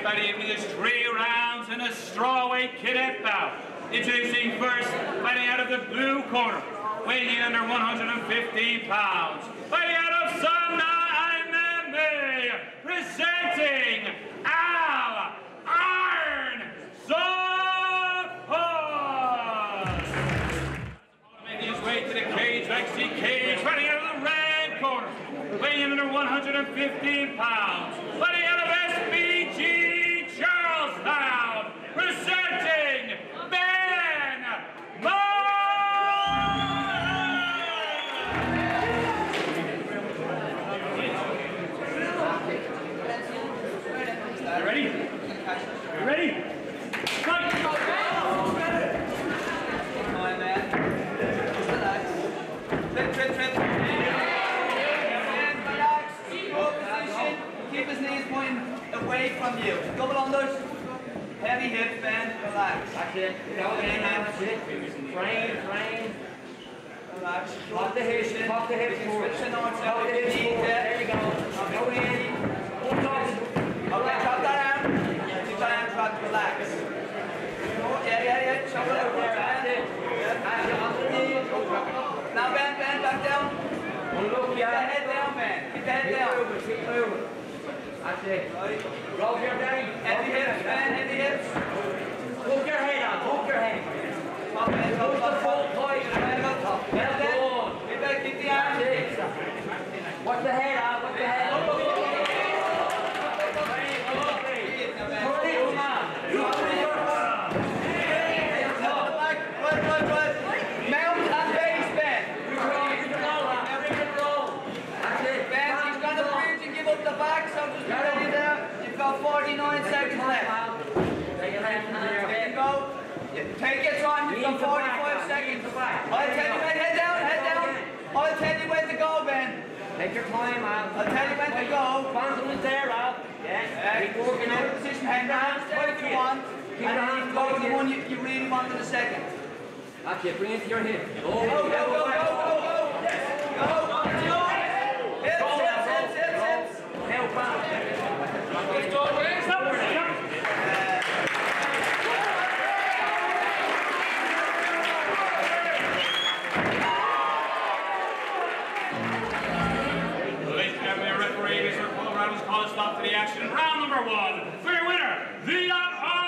by the evening is 3 rounds in a strawweight cadet bout. Introducing first, fighting out of the blue corner, weighing in under 115 pounds. Fighting out of Sanda MMA, presenting Al Iron Sapas. Making his way to the cage, Lexi Cage, fighting out of the red corner, weighing in under 115 pounds. Fighting out of SBG Charlestown, presenting Ready? Ready? Fight! Come on, man. Relax. Trip. Relax. Hold position. Keep his knees pointing away from you. Double unders. Heavy hips, man. Relax. That's it. That's it. Train. Relax. Pop the hips. Switch the north side. There you go. Go in. Okay, drop that arm. Keep that arm dropped, relax. Yeah. Show it over there. That's it. Now bend back down. Keep that head down, man. Keep that head down. Keep moving. That's it. Roll your belly. Heavy hips, man. Heavy hips. Hook your head on. Hook your head. Top head. Hold the full point. Get down. Keep the arm. Watch the head out. Watch the head. You've got 49 seconds left. There you go. Take your time. You've got 45 seconds. I'll tell you when. Head down. I'll tell you when to go, Ben. Take your time, Al. I'll tell you when to go. Confidence there, Al. Yeah. Keep working out of position. Hang down. What if you want. And then you can go to the one you really want in a second. That's it. Bring it to your hip. Go. Yes. Go. Hips. Now back. Let's go. Ladies and gentlemen, referee, Mr. Paul Rounds call a stop to the action. Round number 1. For your winner, the